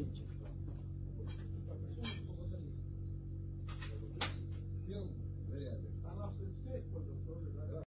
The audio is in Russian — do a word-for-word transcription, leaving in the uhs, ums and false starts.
батарейчик. Сел заряды. Она все использует, тоже, да?